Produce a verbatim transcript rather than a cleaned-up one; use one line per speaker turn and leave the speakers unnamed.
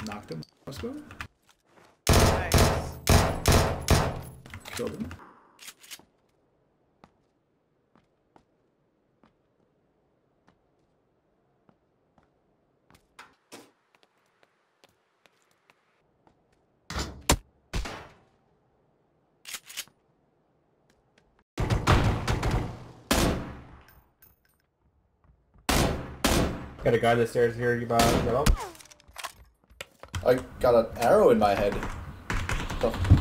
Knocked him. Let's go.
Nice.
Killed him.
Got a guy on the stairs here, you about yellow.
I got an arrow in my head. So